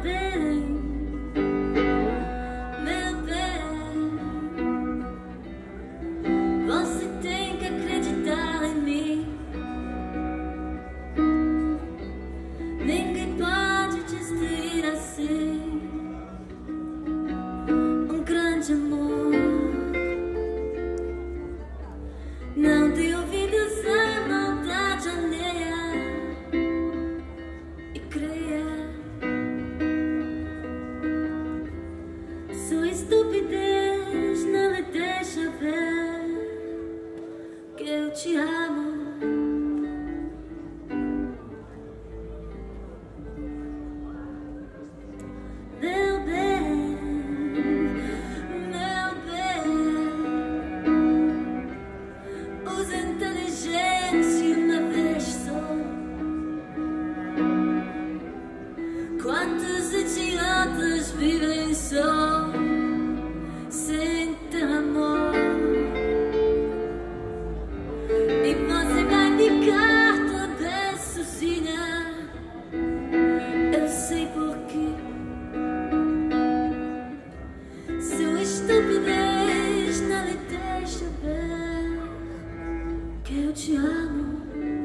Sua estupidez não me deixa ver que eu te amo. Meu bem, usa inteligência uma vez só. Quantos idiotas vivem só sem ter amor? E você vai ficar toda sozinha. Eu sei porquê. Sua estupidez não lhe deixa ver que eu te amo.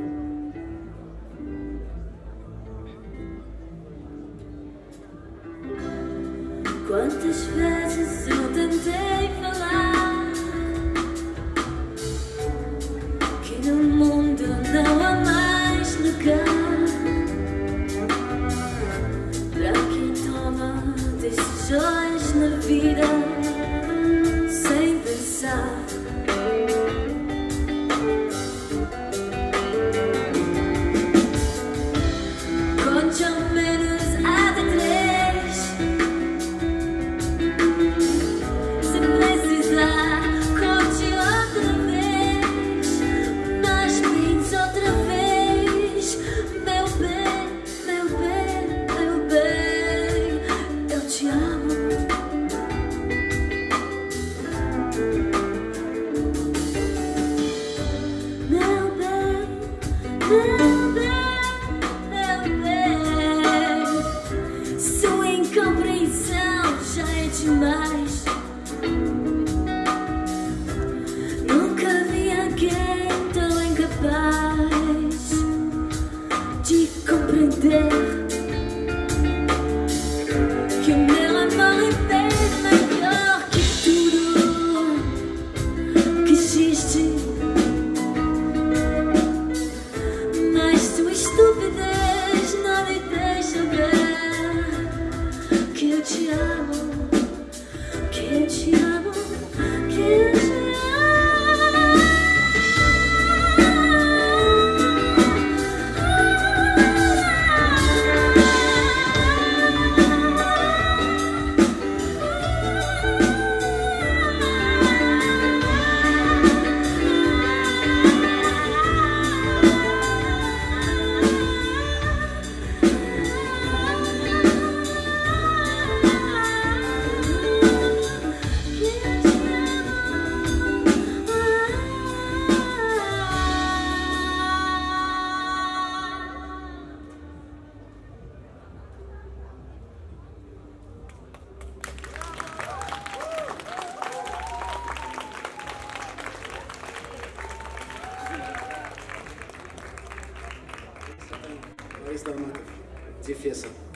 Quantas vezes eu tentei falar que no mundo não há mais lugar para quem toma decisões na vida sem pensar. Conte ao menos até 3. Se precisar, conte outra vez, mas pense outra vez. Meu bem, eu te amo. Meu bem, sua incompreensão já é demais. Nunca vi alguém tão incapaz de compreender que o meu amor é bem maior que tudo que existe. Mas sua estupidez não me deixa ver que eu te amo, que eu te amo, que eu te amo. Дефеса.